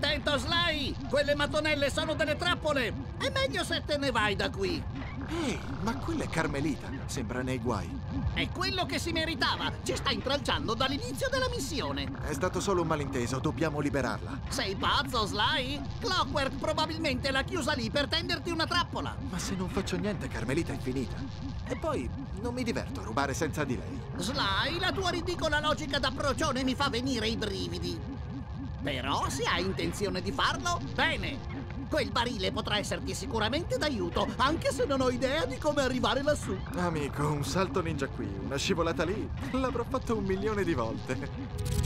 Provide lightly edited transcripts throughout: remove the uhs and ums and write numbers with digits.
Attento, Sly! Quelle mattonelle sono delle trappole! È meglio se te ne vai da qui! Ehi, ma quella è Carmelita. Sembra nei guai. È quello che si meritava! Ci sta intralciando dall'inizio della missione! È stato solo un malinteso, dobbiamo liberarla. Sei pazzo, Sly? Clockwork probabilmente l'ha chiusa lì per tenderti una trappola! Ma se non faccio niente, Carmelita è finita. E poi non mi diverto a rubare senza di lei. Sly, la tua ridicola logica da procione mi fa venire i brividi. Però se hai intenzione di farlo, bene! Quel barile potrà esserti sicuramente d'aiuto, anche se non ho idea di come arrivare lassù. Amico, un salto ninja qui, una scivolata lì, l'avrò fatto 1 milione di volte.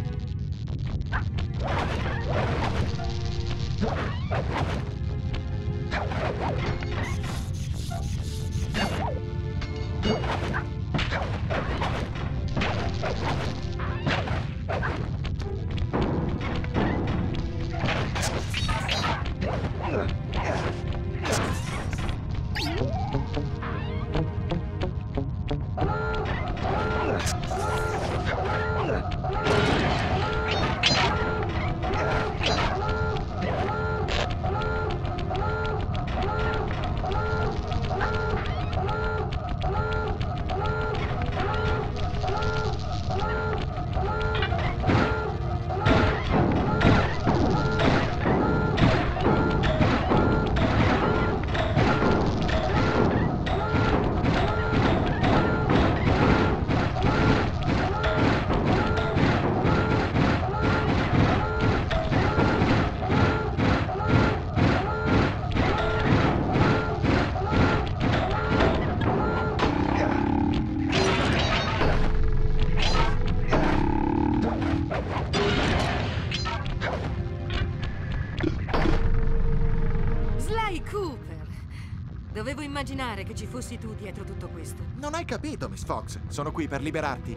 Dovevo immaginare che ci fossi tu dietro tutto questo. Non hai capito, Miss Fox. Sono qui per liberarti.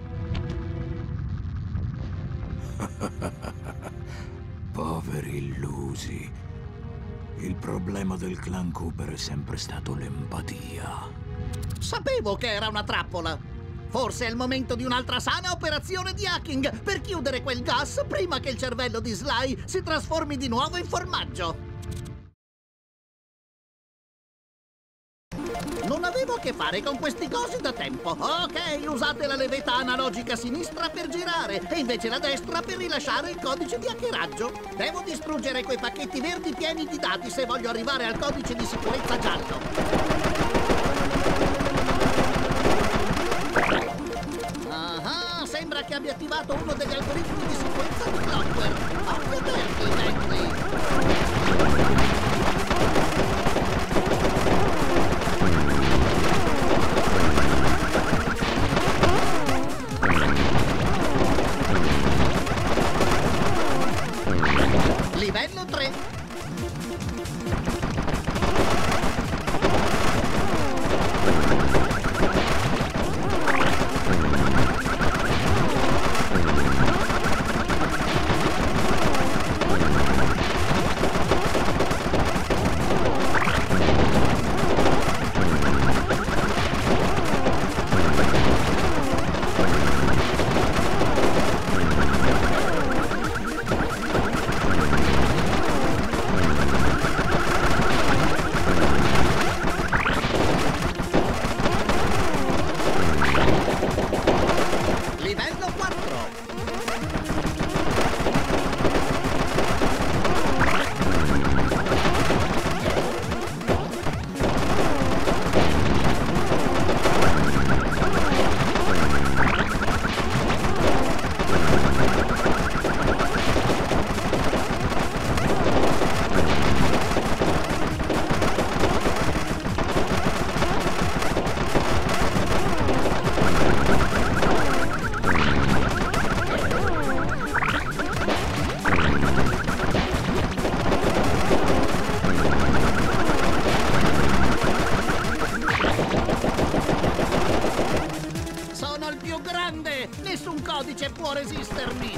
Poveri illusi. Il problema del clan Cooper è sempre stato l'empatia. Sapevo che era una trappola. Forse è il momento di un'altra sana operazione di hacking per chiudere quel gas prima che il cervello di Sly si trasformi di nuovo in formaggio. Non avevo a che fare con questi cosi da tempo. Ok, usate la levetta analogica sinistra per girare e invece la destra per rilasciare il codice di hackeraggio. Devo distruggere quei pacchetti verdi pieni di dati se voglio arrivare al codice di sicurezza giallo. Ah, sembra che abbia attivato uno degli algoritmi di sicurezza di Clockwork. Occhio aperti, Bentley. Livello 3. Livello 4. Sono il più grande! Nessun codice può resistermi!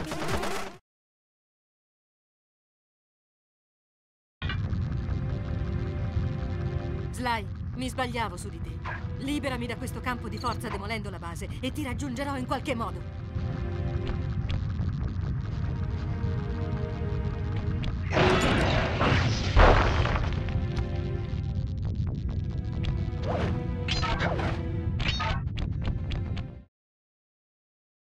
Sly, mi sbagliavo su di te. Liberami da questo campo di forza demolendo la base e ti raggiungerò in qualche modo. Cooper.